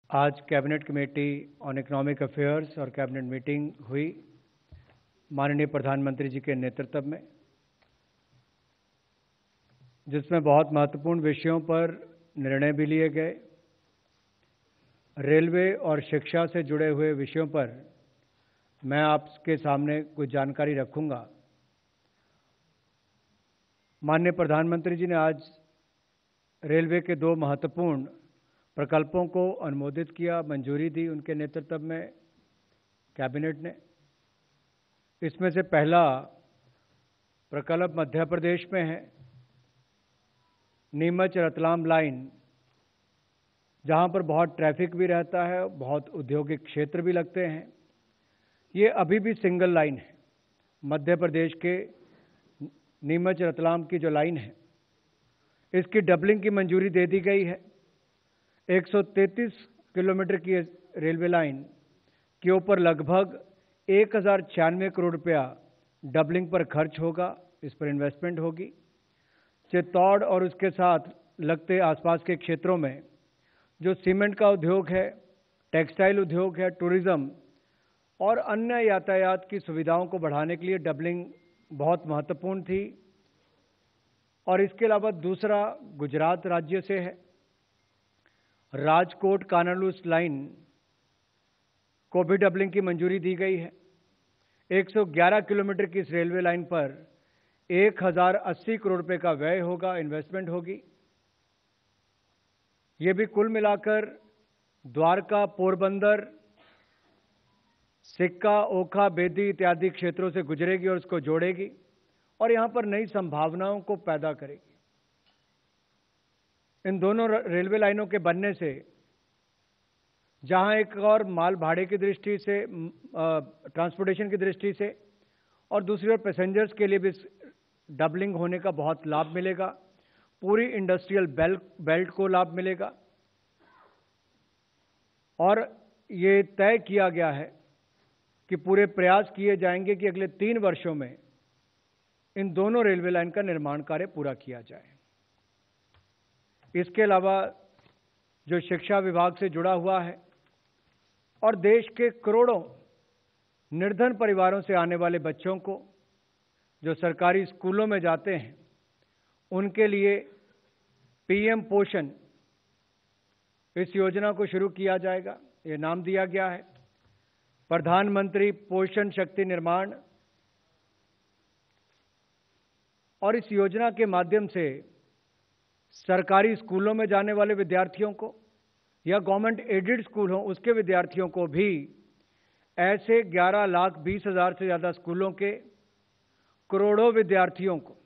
आज cabinet committee on economic affairs और cabinet meeting हुई माननीय प्रधानमंत्री जी के नेतृत्व में, जिसमें बहुत महत्वपूर्ण विषयों पर निर्णय भी लिए गए। रेलवे और शिक्षा से जुड़े हुए विषयों पर मैं आपके सामने कुछ जानकारी रखूंगा। माननीय प्रधानमंत्री जी ने आज रेलवे के दो महत्वपूर्ण प्रकल्पों को अनुमोदित किया, मंजूरी दी उनके नेतृत्व में कैबिनेट ने। इसमें से पहला प्रकल्प मध्य प्रदेश में है, नीमच रतलाम लाइन, जहां पर बहुत ट्रैफिक भी रहता है, बहुत औद्योगिक क्षेत्र भी लगते हैं। ये अभी भी सिंगल लाइन है। मध्य प्रदेश के नीमच रतलाम की जो लाइन है, इसकी डबलिंग की मंजूरी दे दी गई है। 133 किलोमीटर की रेलवे लाइन के ऊपर लगभग 1096 करोड़ रुपया डबलिंग पर खर्च होगा, इस पर इन्वेस्टमेंट होगी। चित्तौड़ और उसके साथ लगते आसपास के क्षेत्रों में जो सीमेंट का उद्योग है, टेक्सटाइल उद्योग है, टूरिज्म और अन्य यातायात की सुविधाओं को बढ़ाने के लिए डबलिंग बहुत महत्वपूर्ण थी। और इसके अलावा दूसरा गुजरात राज्य से है, राजकोट कानालूस लाइन को भी डबलिंग की मंजूरी दी गई है। 111 किलोमीटर की इस रेलवे लाइन पर 1080 करोड़ रुपए का व्यय होगा, इन्वेस्टमेंट होगी। ये भी कुल मिलाकर द्वारका, पोरबंदर, सिक्का, ओखा, बेदी इत्यादि क्षेत्रों से गुजरेगी और उसको जोड़ेगी और यहां पर नई संभावनाओं को पैदा करेगी। इन दोनों रेलवे लाइनों के बनने से जहां एक और माल भाड़े की दृष्टि से, ट्रांसपोर्टेशन की दृष्टि से, और दूसरी ओर पैसेंजर्स के लिए भी डबलिंग होने का बहुत लाभ मिलेगा। पूरी इंडस्ट्रियल बेल्ट को लाभ मिलेगा। और ये तय किया गया है कि पूरे प्रयास किए जाएंगे कि अगले 3 वर्षों में इन दोनों रेलवे लाइन का निर्माण कार्य पूरा किया जाए। इसके अलावा जो शिक्षा विभाग से जुड़ा हुआ है और देश के करोड़ों निर्धन परिवारों से आने वाले बच्चों को जो सरकारी स्कूलों में जाते हैं, उनके लिए पीएम पोषण, इस योजना को शुरू किया जाएगा। ये नाम दिया गया है प्रधानमंत्री पोषण शक्ति निर्माण। और इस योजना के माध्यम से सरकारी स्कूलों में जाने वाले विद्यार्थियों को या गवर्नमेंट एडेड स्कूल हो, उसके विद्यार्थियों को भी ऐसे 11,20,000 से ज्यादा स्कूलों के करोड़ों विद्यार्थियों को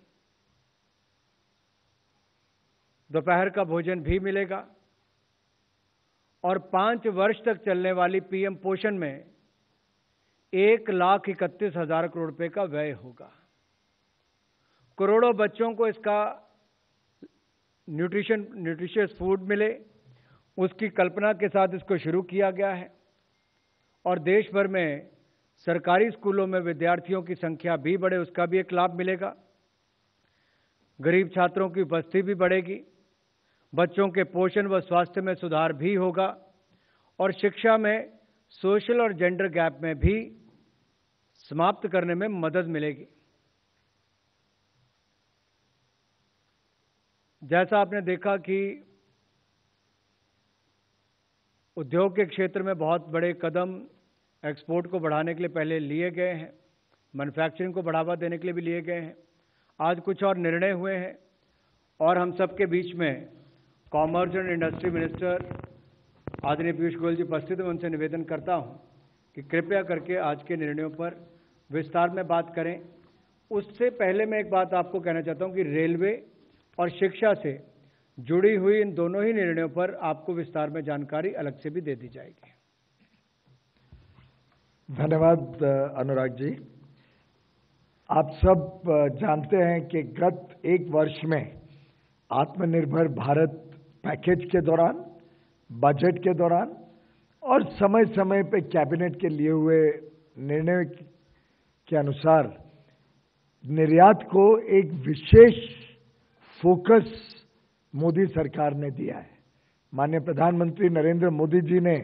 दोपहर का भोजन भी मिलेगा। और 5 वर्ष तक चलने वाली पीएम पोषण में 1,31,000 करोड़ रुपए का व्यय होगा। करोड़ों बच्चों को इसका न्यूट्रिशियस फूड मिले, उसकी कल्पना के साथ इसको शुरू किया गया है। और देश भर में सरकारी स्कूलों में विद्यार्थियों की संख्या भी बढ़े, उसका भी एक लाभ मिलेगा। गरीब छात्रों की उपस्थिति भी बढ़ेगी, बच्चों के पोषण व स्वास्थ्य में सुधार भी होगा और शिक्षा में सोशल और जेंडर गैप में भी समाप्त करने में मदद मिलेगी। जैसा आपने देखा कि उद्योग के क्षेत्र में बहुत बड़े कदम एक्सपोर्ट को बढ़ाने के लिए पहले लिए गए हैं, मैन्युफैक्चरिंग को बढ़ावा देने के लिए भी लिए गए हैं। आज कुछ और निर्णय हुए हैं और हम सबके बीच में कॉमर्स एंड इंडस्ट्री मिनिस्टर आदरणीय पीयूष गोयल जी उपस्थित हैं। उनसे निवेदन करता हूं कि कृपया करके आज के निर्णयों पर विस्तार में बात करें। उससे पहले मैं एक बात आपको कहना चाहता हूं कि रेलवे और शिक्षा से जुड़ी हुई इन दोनों ही निर्णयों पर आपको विस्तार में जानकारी अलग से भी दे दी जाएगी। धन्यवाद अनुराग जी। आप सब जानते हैं कि गत 1 वर्ष में आत्मनिर्भर भारत पैकेज के दौरान, बजट के दौरान और समय समय पे कैबिनेट के लिए हुए निर्णय के अनुसार निर्यात को एक विशेष फोकस मोदी सरकार ने दिया है। माननीय प्रधानमंत्री नरेंद्र मोदी जी ने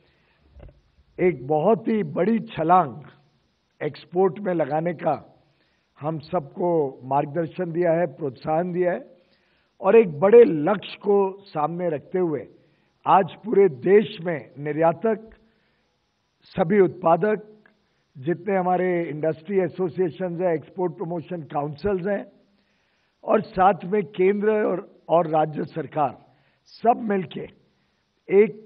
एक बहुत ही बड़ी छलांग एक्सपोर्ट में लगाने का हम सबको मार्गदर्शन दिया है, प्रोत्साहन दिया है और एक बड़े लक्ष्य को सामने रखते हुए आज पूरे देश में निर्यातक, सभी उत्पादक, जितने हमारे इंडस्ट्री एसोसिएशंस हैं, एक्सपोर्ट प्रमोशन काउंसिल्स हैं और साथ में केंद्र और राज्य सरकार सब मिलके एक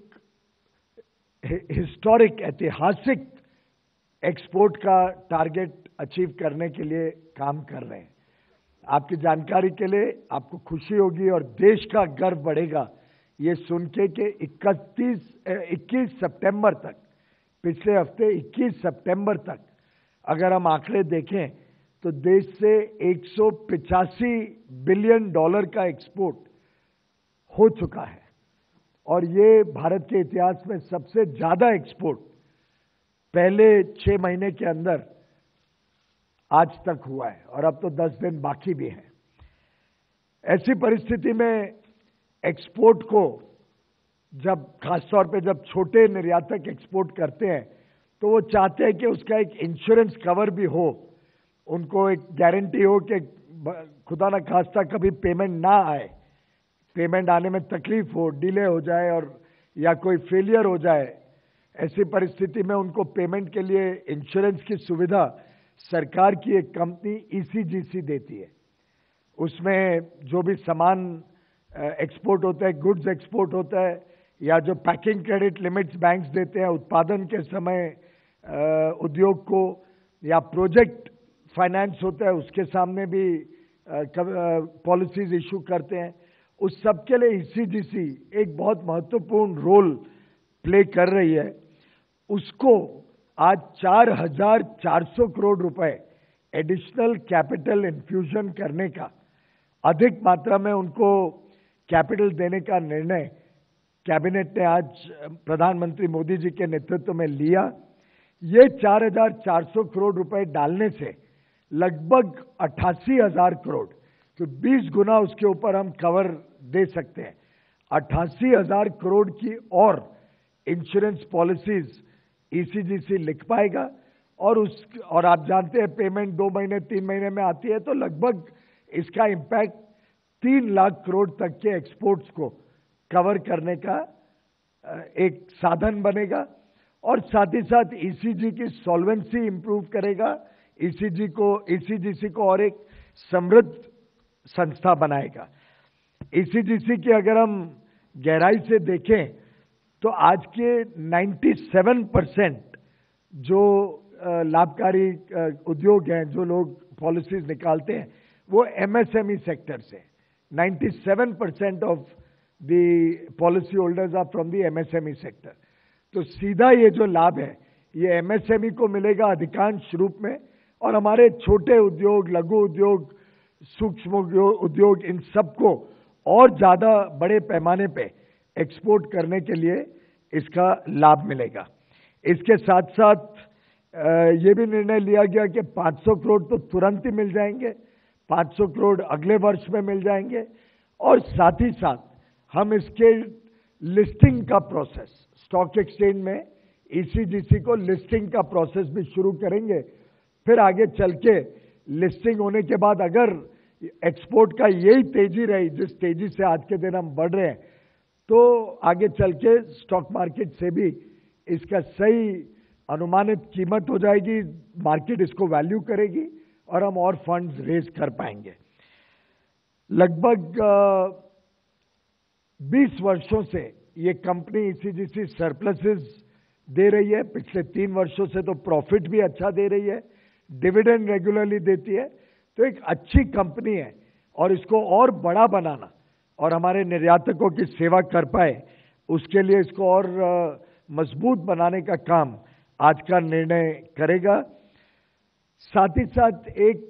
हिस्टोरिक, ऐतिहासिक एक्सपोर्ट का टारगेट अचीव करने के लिए काम कर रहे हैं। आपकी जानकारी के लिए आपको खुशी होगी और देश का गर्व बढ़ेगा ये सुन के कि 21 सितंबर तक, पिछले हफ्ते 21 सितंबर तक अगर हम आंकड़े देखें तो देश से 185 बिलियन डॉलर का एक्सपोर्ट हो चुका है और ये भारत के इतिहास में सबसे ज्यादा एक्सपोर्ट पहले 6 महीने के अंदर आज तक हुआ है और अब तो 10 दिन बाकी भी हैं। ऐसी परिस्थिति में एक्सपोर्ट को खासतौर पे जब छोटे निर्यातक एक्सपोर्ट करते हैं तो वो चाहते हैं कि उसका एक इंश्योरेंस कवर भी हो, उनको एक गारंटी हो कि खुदा ना खास्ता कभी पेमेंट ना आए, पेमेंट आने में तकलीफ हो, डिले हो जाए और या कोई फेलियर हो जाए। ऐसी परिस्थिति में उनको पेमेंट के लिए इंश्योरेंस की सुविधा सरकार की एक कंपनी ईसीजीसी देती है। उसमें जो भी सामान एक्सपोर्ट होता है, गुड्स एक्सपोर्ट होता है या जो पैकिंग क्रेडिट लिमिट्स बैंक्स देते हैं उत्पादन के समय उद्योग को, या प्रोजेक्ट फाइनेंस होता है उसके सामने भी पॉलिसीज इशू करते हैं, उस सब के लिए ईसीजीसी एक बहुत महत्वपूर्ण रोल प्ले कर रही है। उसको आज 4,400 करोड़ रुपए एडिशनल कैपिटल इन्फ्यूजन करने का, अधिक मात्रा में उनको कैपिटल देने का निर्णय कैबिनेट ने आज प्रधानमंत्री मोदी जी के नेतृत्व में लिया। ये 4,400 करोड़ रुपए डालने से लगभग 88,000 करोड़, तो 20 गुना उसके ऊपर हम कवर दे सकते हैं। 88,000 करोड़ की और इंश्योरेंस पॉलिसीज ईसीजीसी लिख पाएगा और आप जानते हैं पेमेंट 2 महीने 3 महीने में आती है, तो लगभग इसका इम्पैक्ट 3 लाख करोड़ तक के एक्सपोर्ट्स को कवर करने का एक साधन बनेगा और साथ ही साथ ईसीजी की सॉल्वेंसी इंप्रूव करेगा, ईसीजीसी को और एक समृद्ध संस्था बनाएगा। ईसीजीसी की अगर हम गहराई से देखें तो आज के 97% जो लाभकारी उद्योग हैं, जो लोग पॉलिसीज निकालते हैं, वो एमएसएमई सेक्टर से। 97% of the policy holders are from the MSME sector. तो सीधा ये जो लाभ है ये एमएसएमई को मिलेगा अधिकांश रूप में, और हमारे छोटे उद्योग, लघु उद्योग, सूक्ष्म उद्योग, इन सबको और ज्यादा बड़े पैमाने पे एक्सपोर्ट करने के लिए इसका लाभ मिलेगा। इसके साथ साथ ये भी निर्णय लिया गया कि 500 करोड़ तो तुरंत ही मिल जाएंगे, 500 करोड़ अगले वर्ष में मिल जाएंगे और साथ ही साथ हम इसके लिस्टिंग का प्रोसेस, स्टॉक एक्सचेंज में ईसीजीसी को लिस्टिंग का प्रोसेस भी शुरू करेंगे। फिर आगे चल के लिस्टिंग होने के बाद अगर एक्सपोर्ट का यही तेजी रही जिस तेजी से आज के दिन हम बढ़ रहे हैं, तो आगे चल के स्टॉक मार्केट से भी इसका सही अनुमानित कीमत हो जाएगी, मार्केट इसको वैल्यू करेगी और हम और फंड्स रेज कर पाएंगे। लगभग 20 वर्षों से ये कंपनी ईसीजीसी सरप्लसेस दे रही है, पिछले 3 वर्षों से तो प्रॉफिट भी अच्छा दे रही है, डिविडेंड रेगुलरली देती है, तो एक अच्छी कंपनी है और इसको और बड़ा बनाना और हमारे निर्यातकों की सेवा कर पाए उसके लिए इसको और मजबूत बनाने का काम आज का निर्णय करेगा। साथ ही साथ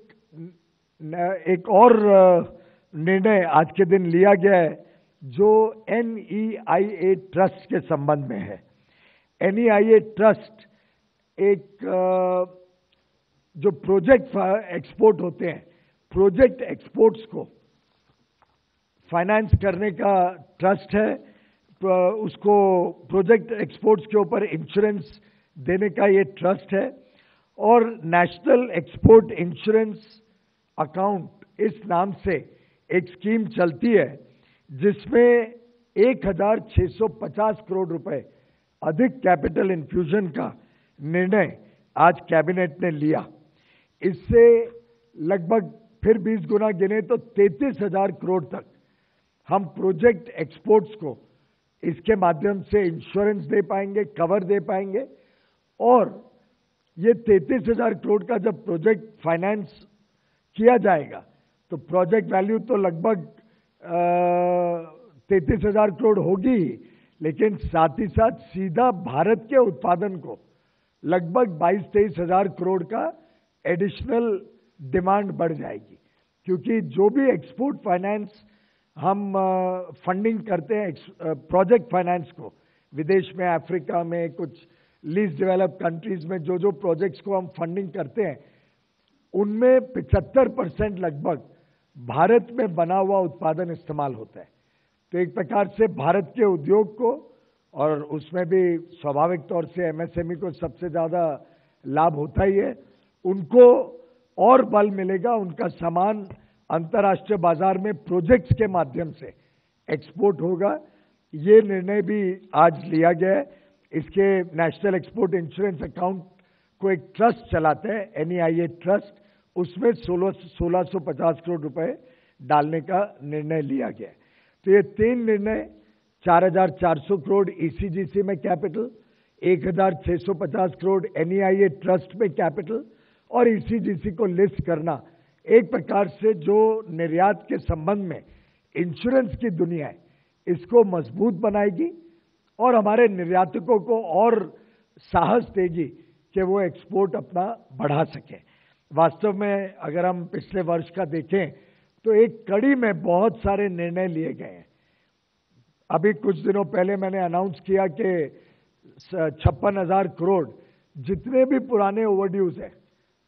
एक और निर्णय आज के दिन लिया गया है जो NEIA ट्रस्ट के संबंध में है। NEIA ट्रस्ट एक जो प्रोजेक्ट एक्सपोर्ट होते हैं, प्रोजेक्ट एक्सपोर्ट्स को फाइनेंस करने का ट्रस्ट है। उसको प्रोजेक्ट एक्सपोर्ट्स के ऊपर इंश्योरेंस देने का ये ट्रस्ट है। और नेशनल एक्सपोर्ट इंश्योरेंस अकाउंट इस नाम से एक स्कीम चलती है जिसमें 1650 करोड़ रुपए अधिक कैपिटल इन्फ्यूजन का निर्णय आज कैबिनेट ने लिया। इससे लगभग फिर 20 गुना गिने तो 33,000 करोड़ तक हम प्रोजेक्ट एक्सपोर्ट्स को इसके माध्यम से इंश्योरेंस दे पाएंगे, कवर दे पाएंगे। और ये 33,000 करोड़ का जब प्रोजेक्ट फाइनेंस किया जाएगा तो प्रोजेक्ट वैल्यू तो लगभग 33,000 करोड़ होगी ही, लेकिन साथ ही साथ सीधा भारत के उत्पादन को लगभग 22-23 हजार करोड़ का एडिशनल डिमांड बढ़ जाएगी। क्योंकि जो भी एक्सपोर्ट फाइनेंस हम फंडिंग करते हैं प्रोजेक्ट फाइनेंस को, विदेश में, अफ्रीका में, कुछ लीस्ट डेवलप्ड कंट्रीज में जो प्रोजेक्ट्स को हम फंडिंग करते हैं, उनमें 75% लगभग भारत में बना हुआ उत्पादन इस्तेमाल होता है। तो एक प्रकार से भारत के उद्योग को, और उसमें भी स्वाभाविक तौर से एमएसएमई को सबसे ज्यादा लाभ होता ही है, उनको और बल मिलेगा। उनका सामान अंतर्राष्ट्रीय बाजार में प्रोजेक्ट्स के माध्यम से एक्सपोर्ट होगा। ये निर्णय भी आज लिया गया है। इसके नेशनल एक्सपोर्ट इंश्योरेंस अकाउंट को एक ट्रस्ट चलाते हैं, एनईआईए ट्रस्ट, उसमें 1650 करोड़ रुपए डालने का निर्णय लिया गया है। तो ये 3 निर्णय, 4,400 करोड़ ईसीजीसी में कैपिटल, 1,650 करोड़ एनईआईए ट्रस्ट में कैपिटल, और ईसीजीसी को लिस्ट करना एक प्रकार से जो निर्यात के संबंध में इंश्योरेंस की दुनिया है, इसको मजबूत बनाएगी और हमारे निर्यातकों को और साहस देगी कि वो एक्सपोर्ट अपना बढ़ा सके। वास्तव में अगर हम पिछले वर्ष का देखें तो एक कड़ी में बहुत सारे निर्णय लिए गए हैं। अभी कुछ दिनों पहले मैंने अनाउंस किया कि 56,000 करोड़ जितने भी पुराने ओवरड्यूज हैं,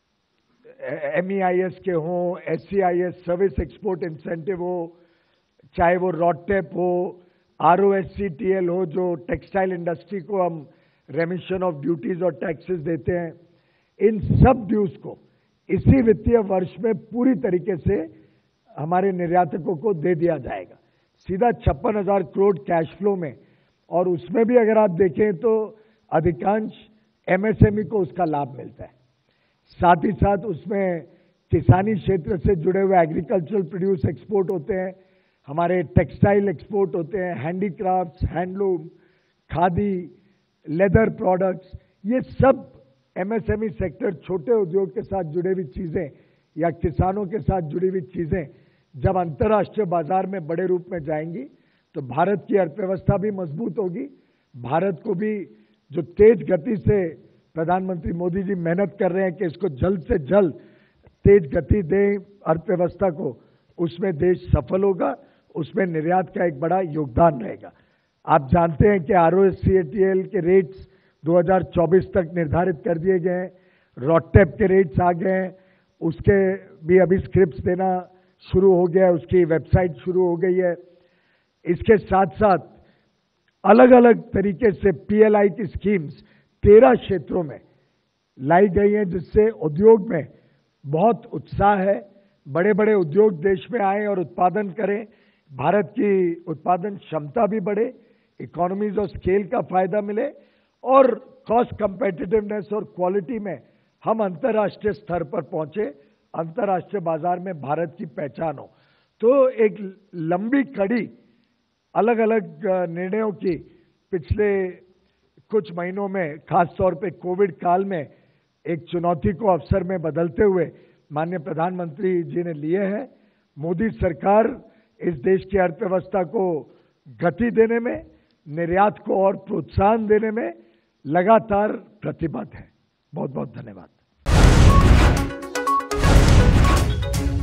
एमईआईएस के हों, एससीआईएस सर्विस एक्सपोर्ट इंसेंटिव हो, चाहे वो रॉडटेप हो, आरओएससीटीएल हो, जो टेक्सटाइल इंडस्ट्री को हम रेमिशन ऑफ ड्यूटीज और टैक्सेस देते हैं, इन सब ड्यूज को इसी वित्तीय वर्ष में पूरी तरीके से हमारे निर्यातकों को दे दिया जाएगा, सीधा 56,000 करोड़ कैश फ्लो में। और उसमें भी अगर आप देखें तो अधिकांश एमएसएमई को उसका लाभ मिलता है। साथ ही साथ उसमें किसानी क्षेत्र से जुड़े हुए एग्रीकल्चरल प्रोड्यूस एक्सपोर्ट होते हैं, हमारे टेक्सटाइल एक्सपोर्ट होते हैं, handicrafts, handloom, khadi, leather products, ये सब एमएसएमई सेक्टर, छोटे उद्योग के साथ जुड़े हुई चीजें या किसानों के साथ जुड़ी हुई चीजें जब अंतर्राष्ट्रीय बाजार में बड़े रूप में जाएंगी तो भारत की अर्थव्यवस्था भी मजबूत होगी। भारत को भी जो तेज गति से प्रधानमंत्री मोदी जी मेहनत कर रहे हैं कि इसको जल्द से जल्द तेज गति दें अर्थव्यवस्था को, उसमें देश सफल होगा, उसमें निर्यात का एक बड़ा योगदान रहेगा। आप जानते हैं कि आरओएससीटीएल के रेट्स 2024 तक निर्धारित कर दिए गए हैं, रॉडटेप के रेट्स आ गए हैं, उसके भी अभी स्क्रिप्ट्स देना शुरू हो गया है, उसकी वेबसाइट शुरू हो गई है। इसके साथ साथ अलग अलग तरीके से पीएलआई की स्कीम्स 13 क्षेत्रों में लाई गई हैं, जिससे उद्योग में बहुत उत्साह है। बड़े बड़े उद्योग देश में आए और उत्पादन करें, भारत की उत्पादन क्षमता भी बढ़े, इकोनॉमीज ऑफ स्केल का फायदा मिले और कॉस्ट कंपेटिटिवनेस और क्वालिटी में हम अंतर्राष्ट्रीय स्तर पर पहुंचे, अंतर्राष्ट्रीय बाजार में भारत की पहचान हो। तो एक लंबी कड़ी अलग अलग निर्णयों की पिछले कुछ महीनों में, खासतौर पे कोविड काल में, एक चुनौती को अवसर में बदलते हुए माननीय प्रधानमंत्री जी ने लिए हैं। मोदी सरकार इस देश की अर्थव्यवस्था को गति देने में, निर्यात को और प्रोत्साहन देने में लगातार प्रतिबद्ध है। बहुत बहुत धन्यवाद।